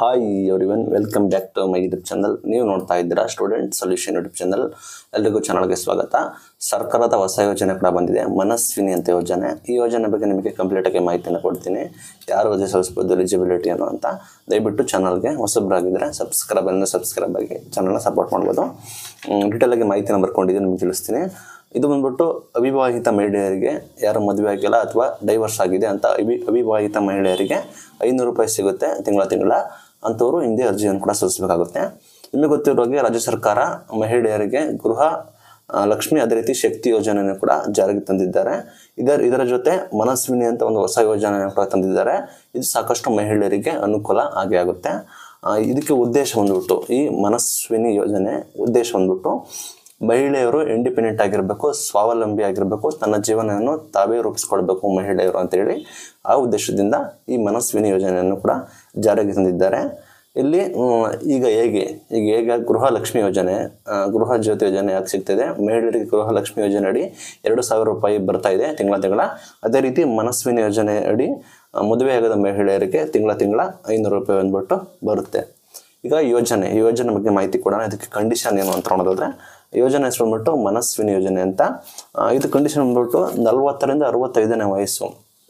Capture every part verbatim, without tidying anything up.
Hi everyone, welcome back to my YouTube channel. ನೀವು ನೋಡ್ತಾ ಇದ್ದೀರಾ ಸ್ಟೂಡೆಂಟ್ ಸೊಲ್ಯೂಷನ್ ಯೂಟ್ಯೂಬ್ ಚಾನಲ್. ಎಲ್ರಿಗೂ ಚಾನಲ್ಗೆ ಸ್ವಾಗತ. ಸರ್ಕಾರದ ಹೊಸ ಯೋಜನೆ ಕೂಡ ಬಂದಿದೆ, ಮನಸ್ವಿನಿ ಅಂತ ಯೋಜನೆ. ಈ ಯೋಜನೆ ಬಗ್ಗೆ ನಿಮಗೆ ಕಂಪ್ಲೀಟಾಗಿ ಮಾಹಿತಿಯನ್ನು ಕೊಡ್ತೀನಿ. ಯಾರು ಅರ್ಜಿ ಸಲ್ಲಿಸಬಹುದು, ಎಲಿಜಿಬಿಲಿಟಿ ಅನ್ನೋ ಅಂತ. ದಯವಿಟ್ಟು ಚಾನಲ್ಗೆ ಹೊಸಬ್ರಾಗಿದ್ದರೆ ಸಬ್ಸ್ಕ್ರೈಬ್ ಅಂದರೆ ಸಬ್ಸ್ಕ್ರೈಬ್ ಆಗಿ ಚಾನಲ್ನ ಸಪೋರ್ಟ್ ಮಾಡ್ಬೋದು. ಡೀಟೇಲಾಗಿ ಮಾಹಿತಿನ ಬರ್ಕೊಂಡಿದ್ದೀನಿ, ನಿಮಗೆ ತಿಳಿಸ್ತೀನಿ. ಇದು ಬಂದ್ಬಿಟ್ಟು ಅವಿವಾಹಿತ ಮಹಿಳೆಯರಿಗೆ, ಯಾರು ಮದುವೆ ಆಗಿಲ್ಲ ಅಥವಾ ಡೈವರ್ಸ್ ಆಗಿದೆ ಅಂತ ಅವಿ ಅವಿವಾಹಿತ ಮಹಿಳೆಯರಿಗೆ ಐನೂರು ರೂಪಾಯಿ ಸಿಗುತ್ತೆ ತಿಂಗಳ ತಿಂಗಳ. ಅಂಥವರು ಹಿಂದೆ ಅರ್ಜಿಯನ್ನು ಕೂಡ ಸಲ್ಲಿಸಬೇಕಾಗುತ್ತೆ. ನಿಮಗೆ ಗೊತ್ತಿರೋ ಹಾಗೆ ರಾಜ್ಯ ಸರ್ಕಾರ ಮಹಿಳೆಯರಿಗೆ ಗೃಹ ಲಕ್ಷ್ಮಿ, ಅದೇ ರೀತಿ ಶಕ್ತಿ ಯೋಜನೆಯನ್ನು ಕೂಡ ಜಾರಿಗೆ ತಂದಿದ್ದಾರೆ. ಇದರ ಇದರ ಜೊತೆ ಮನಸ್ವಿನಿ ಅಂತ ಒಂದು ಹೊಸ ಯೋಜನೆಯನ್ನು ಕೂಡ ತಂದಿದ್ದಾರೆ. ಇದು ಸಾಕಷ್ಟು ಮಹಿಳೆಯರಿಗೆ ಅನುಕೂಲ ಆಗೇ ಆಗುತ್ತೆ. ಇದಕ್ಕೆ ಉದ್ದೇಶ ಬಂದ್ಬಿಟ್ಟು, ಈ ಮನಸ್ವಿನಿ ಯೋಜನೆ ಉದ್ದೇಶ ಬಂದ್ಬಿಟ್ಟು ಮಹಿಳೆಯರು ಇಂಡಿಪೆಂಡೆಂಟ್ ಆಗಿರಬೇಕು, ಸ್ವಾವಲಂಬಿ ಆಗಿರಬೇಕು, ತನ್ನ ಜೀವನವನ್ನು ತಾವೇ ರೂಪಿಸ್ಕೊಳ್ಬೇಕು ಮಹಿಳೆಯರು ಅಂತೇಳಿ ಆ ಉದ್ದೇಶದಿಂದ ಈ ಮನಸ್ವಿನಿ ಯೋಜನೆಯನ್ನು ಕೂಡ ಜಾರಿಗೆ ತಂದಿದ್ದಾರೆ. ಇಲ್ಲಿ ಈಗ ಹೇಗೆ ಈಗ ಹೇಗೆ ಗೃಹಲಕ್ಷ್ಮಿ ಯೋಜನೆ, ಗೃಹ ಜ್ಯೋತಿ ಯೋಜನೆ ಯಾಕೆ ಸಿಗ್ತಿದೆ, ಮಹಿಳೆಯರಿಗೆ ಗೃಹಲಕ್ಷ್ಮಿ ಯೋಜನೆ ಅಡಿ ಎರಡು ಸಾವಿರ ರೂಪಾಯಿ ಬರ್ತಾ ಇದೆ ತಿಂಗಳ ತಿಂಗಳ. ಅದೇ ರೀತಿ ಮನಸ್ವಿನಿ ಯೋಜನೆ ಅಡಿ ಮದುವೆಯಾಗದ ಮಹಿಳೆಯರಿಗೆ ತಿಂಗಳ ತಿಂಗಳ ಐನೂರು ರೂಪಾಯಿ ಬಂದ್ಬಿಟ್ಟು ಬರುತ್ತೆ. ಈಗ ಯೋಜನೆ ಈ ಯೋಜನೆ ಬಗ್ಗೆ ಮಾಹಿತಿ ಕೊಡೋಣ. ಇದಕ್ಕೆ ಕಂಡೀಷನ್ ಏನು ಅಂತ ನೋಡೋದಾದ್ರೆ, ಯೋಜನೆ ಹೆಸರು ಬಂದ್ಬಿಟ್ಟು ಮನಸ್ವಿನಿ ಯೋಜನೆ ಅಂತ. ಇದು ಕಂಡೀಷನ್ ಬಂದ್ಬಿಟ್ಟು ನಲ್ವತ್ತರಿಂದ ಅರವತ್ತೈದನೇ ವಯಸ್ಸು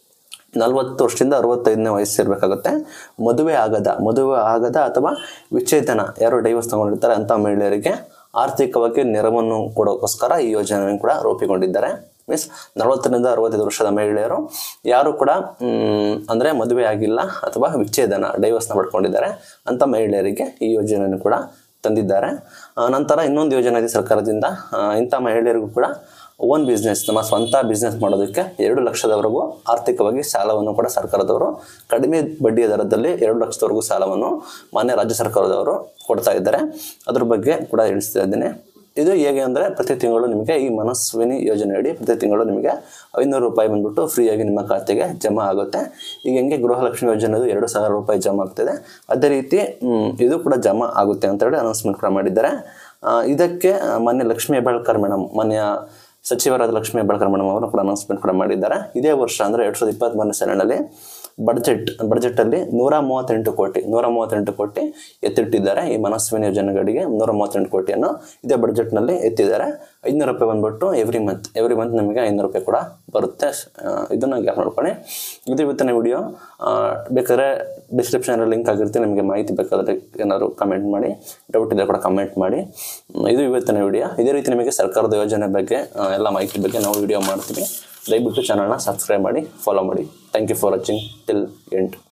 ನಲ್ವತ್ತು ವರ್ಷದಿಂದ ಅರವತ್ತೈದನೇ ವಯಸ್ಸು ಇರಬೇಕಾಗುತ್ತೆ. ಮದುವೆ ಆಗದ ಮದುವೆ ಆಗದ ಅಥವಾ ವಿಚ್ಛೇದನ, ಯಾರು ಡೈವರ್ಸ್ ತಗೊಂಡಿರ್ತಾರೆ ಅಂಥ ಮಹಿಳೆಯರಿಗೆ ಆರ್ಥಿಕವಾಗಿ ನೆರವನ್ನು ಕೊಡೋಕ್ಕೋಸ್ಕರ ಈ ಯೋಜನೆಯನ್ನು ಕೂಡ ರೂಪುಗೊಂಡಿದ್ದಾರೆ. ಮೀನ್ಸ್ ನಲವತ್ತರಿಂದ ಅರವತ್ತೈದು ವರ್ಷದ ಮಹಿಳೆಯರು ಯಾರು ಕೂಡ ಅಂದರೆ ಮದುವೆ ಆಗಿಲ್ಲ ಅಥವಾ ವಿಚ್ಛೇದನ ಡೈವರ್ಸ್ನ ಪಡ್ಕೊಂಡಿದ್ದಾರೆ ಅಂಥ ಮಹಿಳೆಯರಿಗೆ ಈ ಯೋಜನೆಯನ್ನು ಕೂಡ ತಂದಿದ್ದಾರೆ. ನಂತರ ಇನ್ನೊಂದು ಯೋಜನೆ ಇದೆ ಸರ್ಕಾರದಿಂದ. ಇಂಥ ಮಹಿಳೆಯರಿಗೂ ಕೂಡ ಓನ್ ಬಿಸ್ನೆಸ್, ನಮ್ಮ ಸ್ವಂತ ಬಿಸ್ನೆಸ್ ಮಾಡೋದಕ್ಕೆ ಎರಡು ಲಕ್ಷದವರೆಗೂ ಆರ್ಥಿಕವಾಗಿ ಸಾಲವನ್ನು ಕೂಡ ಸರ್ಕಾರದವರು ಕಡಿಮೆ ಬಡ್ಡಿಯ ದರದಲ್ಲಿ ಎರಡು ಲಕ್ಷದವರೆಗೂ ಸಾಲವನ್ನು ಮಾನ್ಯ ರಾಜ್ಯ ಸರ್ಕಾರದವರು ಕೊಡ್ತಾ ಇದ್ದಾರೆ. ಅದ್ರ ಬಗ್ಗೆ ಕೂಡ ತಿಳಿಸ್ತಾ ಇದ್ದೇನೆ. ಇದು ಹೇಗೆ ಅಂದರೆ, ಪ್ರತಿ ತಿಂಗಳು ನಿಮಗೆ ಈ ಮನಸ್ವಿನಿ ಯೋಜನೆ ಅಡಿ ಪ್ರತಿ ತಿಂಗಳು ನಿಮಗೆ ಐನೂರು ರೂಪಾಯಿ ಬಂದ್ಬಿಟ್ಟು ಫ್ರೀಯಾಗಿ ನಿಮ್ಮ ಖಾತೆಗೆ ಜಮಾ ಆಗುತ್ತೆ. ಈಗ ಹೆಂಗೆ ಗೃಹಲಕ್ಷ್ಮಿ ಯೋಜನೆದು ಎರಡು ಸಾವಿರ ರೂಪಾಯಿ ಜಮಾ ಆಗ್ತದೆ, ಅದೇ ರೀತಿ ಇದು ಕೂಡ ಜಮಾ ಆಗುತ್ತೆ ಅಂತ ಹೇಳಿ ಅನೌನ್ಸ್ಮೆಂಟ್ ಕೂಡ ಮಾಡಿದ್ದಾರೆ. ಇದಕ್ಕೆ ಮಾನ್ಯ ಲಕ್ಷ್ಮೀ ಹೆಬ್ಬಾಳ್ಕರ್ ಮೇಡಮ್, ಮಾನ್ಯ ಸಚಿವರಾದ ಲಕ್ಷ್ಮೀ ಹೆಬ್ಬಾಳ್ಕರ್ ಮೇಡಮ್ ಅವರು ಕೂಡ ಅನೌನ್ಸ್ಮೆಂಟ್ ಕೂಡ ಮಾಡಿದ್ದಾರೆ. ಇದೇ ವರ್ಷ ಅಂದರೆ ಎರಡು ಸಾವಿರದ ಇಪ್ಪತ್ತ್ ಮೂರನೇ ಸಾಲಿನಲ್ಲಿ ಬಡ್ಜೆಟ್ ಬಡ್ಜೆಟಲ್ಲಿ ನೂರ ಮೂವತ್ತೆಂಟು ಕೋಟಿ ನೂರ ಮೂವತ್ತೆಂಟು ಕೋಟಿ ಎತ್ತಿಟ್ಟಿದ್ದಾರೆ. ಈ ಮನಸ್ವಿನಿ ಯೋಜನೆಗಳಿಗೆ ನೂರ ಮೂವತ್ತೆಂಟು ಕೋಟಿಯನ್ನು ಇದೇ ಬಡ್ಜೆಟ್ನಲ್ಲಿ ಎತ್ತಿದ್ದಾರೆ. ಐನೂರು ರೂಪಾಯಿ ಬಂದ್ಬಿಟ್ಟು ಎವ್ರಿ ಮಂತ್ ಎವ್ರಿ ಮಂತ್ ನಿಮಗೆ ಐನೂರು ರೂಪಾಯಿ ಕೂಡ ಬರುತ್ತೆ. ಇದನ್ನು ಗ್ಯಾಪ್ ನೋಡ್ಕೊಳ್ಳಿ. ಇದು ಇವತ್ತಿನ ವಿಡಿಯೋ. ಬೇಕಾದ್ರೆ ಡಿಸ್ಕ್ರಿಪ್ಷನಲ್ಲಿ ಲಿಂಕ್ ಆಗಿರುತ್ತೆ, ನಿಮಗೆ ಮಾಹಿತಿ ಬೇಕಾದರೆ ಏನಾದ್ರು ಕಮೆಂಟ್ ಮಾಡಿ, ಡೌಟ್ ಇದ್ದರೆ ಕೂಡ ಕಮೆಂಟ್ ಮಾಡಿ. ಇದು ಇವತ್ತಿನ ವಿಡಿಯೋ. ಇದೇ ರೀತಿ ನಿಮಗೆ ಸರ್ಕಾರದ ಯೋಜನೆ ಬಗ್ಗೆ ಎಲ್ಲ ಮಾಹಿತಿ ಬಗ್ಗೆ ನಾವು ವಿಡಿಯೋ ಮಾಡ್ತೀವಿ. ದಯವಿಟ್ಟು ಚಾನಲ್ನ ಸಬ್ಸ್ಕ್ರೈಬ್ ಮಾಡಿ, ಫಾಲೋ ಮಾಡಿ. Thank you for watching till end.